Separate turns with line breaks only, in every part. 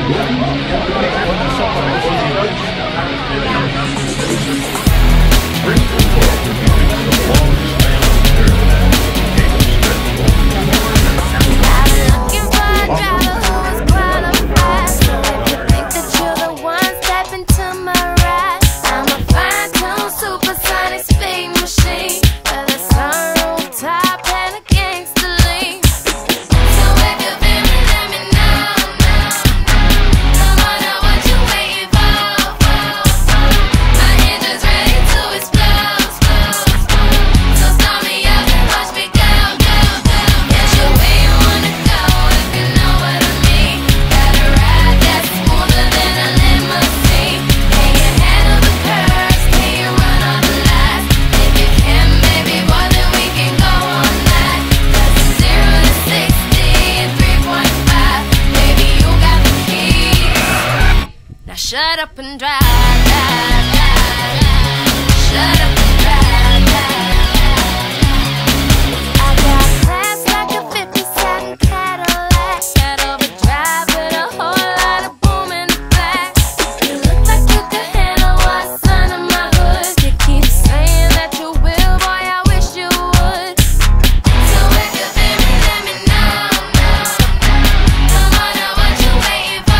Shut up and drive, drive, drive, drive. Shut up and drive, drive, drive. I got class like a 57 Cadillac. Head over drive with a whole lot of boom in the back. You look like you could handle what's under my hood. You keep saying that you will, boy, I wish you would. So if you feel me, let me know. Come on, now what you waiting for?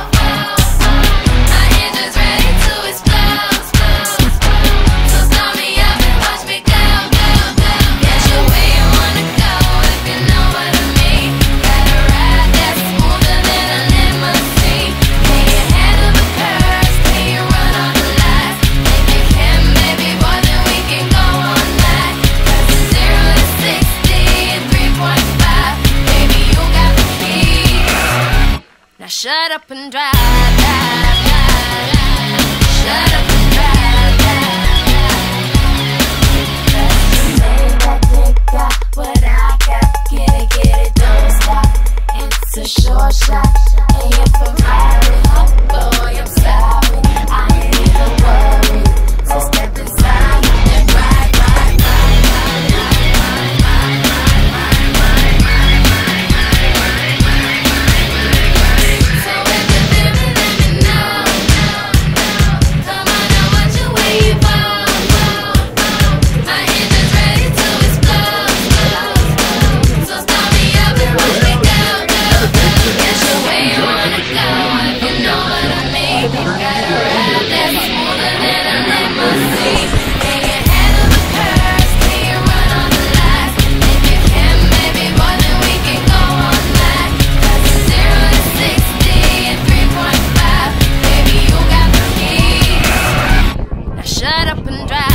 Now shut up and drive, drive, drive, drive. Shut up and drive, drive, drive. That they got what I got. Get it, don't stop. It's a short shot. And if I'm hiding, oh boy, I'm sorry. I ain't even worried. So step inside and ride, ride, ride, ride, ride, ride, ride, ride, ride, ride. So if you feel me, let me know. Come on, now what you waiting for? My engine's ready to explode. So start me up and watch me go, go, go. Get your way you wanna go, if you know what I mean. Got a ride that's smoother than a limousine. Can you handle the curves? Can you run on the lights? If you can, maybe boy, then we can go all night. 'Cause it's 0 to 60 and 3.5. Baby, you got the keys. Now shut up and drive.